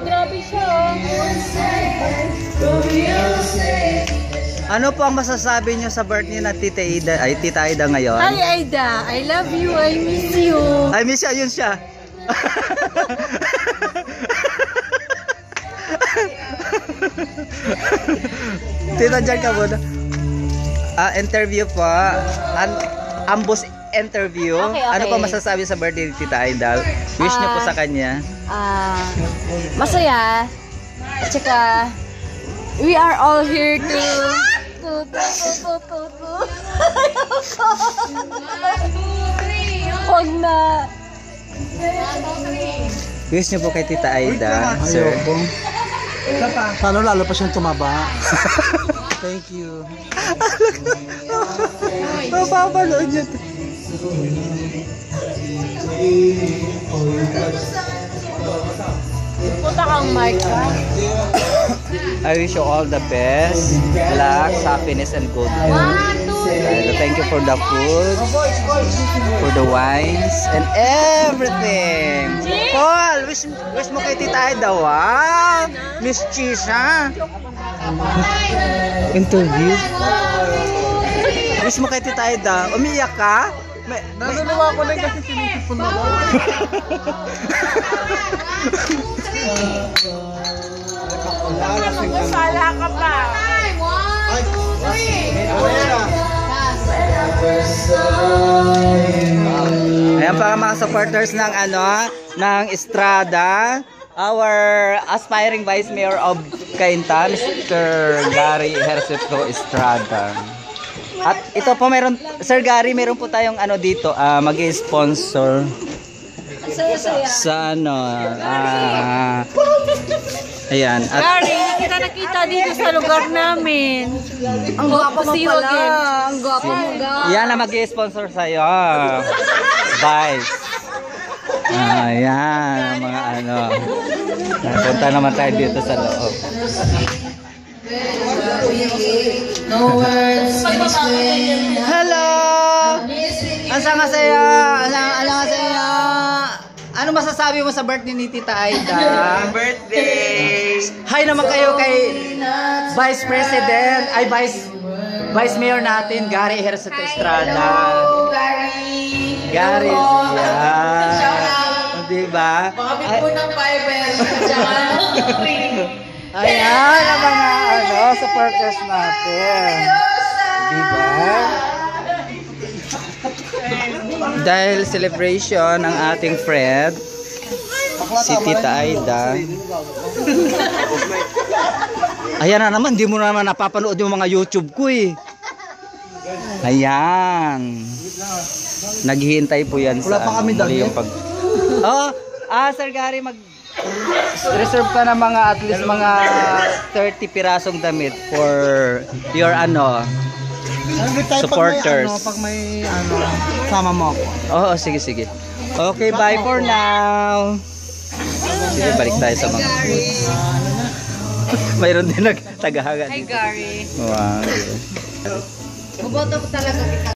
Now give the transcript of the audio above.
grabe siya. Ano po ang masasabi niyo sa birthday na Tita Aida ngayon? Hi Aida, I love you, I miss you. I miss you, yun siya. Tita, dyan ka muna. Interview po. Ambos interview. Okay. Ano pa masasabi sa birthday ni Tita Aida? Wish niyo po sa kanya. Masaya. At saka, we are all here to Huwag na. Wish niyo po kay Tita Aida, sir. Paano lalo pa siyang tumaba? Thank you. Mapapanood niyo to. Puta kang mic ka. I wish you all the best, luck, happiness, and good health. Thank you for the food, for the wines, and everything. Paul, wish mo kay Tita Aida. Wow! Miss Chisha. Interview. Wish mo kay Tita Aida. Umiyak ka? Nanaluwa ko lang kasi sinisipon mo. Mag-usala ka pa. Ayan para mga supporters ng ng Estrada, our aspiring Vice Mayor of Cainta, Mr. Gary Hercepto Estrada. At ito po meron, Sir Gary, meron po tayong dito, mag-sponsor sa ayan. At Gary, kita nakita dito sa lugar namin. Ang gwapo mo pala. Ang gwapo mo, Gary. yan na mag-sponsor sa'yo. Vice. Ayan, mga Punta naman tayo dito sa loob. Hello! Asama sa'yo! Alang sa'yo! Ano masasabi mo sa birthday ni Tita Aida? Birthday! Hi naman kayo kay Vice President, Vice Mayor natin, Gary Hercepto Estrada. Hello, Gary! Gary, yan. Diba? Makabit po ng fiber. Tsaka Ayan, ang mga supporters natin. Diba? Dahil celebration ng ating friend, si Tita Aida. Ayan na naman, di mo naman napapanood yung mga YouTube ko eh. Ayan. Naghihintay po yan sa muli yung pag... Sir Gary, reserve ka na mga at least mga 30 pirasong damit for your supporters. Pag may sama mo ako. Oo, sige. Okay, bye for now. Sige, balik tayo sa mga foods. Mayroon din nagtagahagan. Hi, Gary. Wow. Buboto ko talaga kita.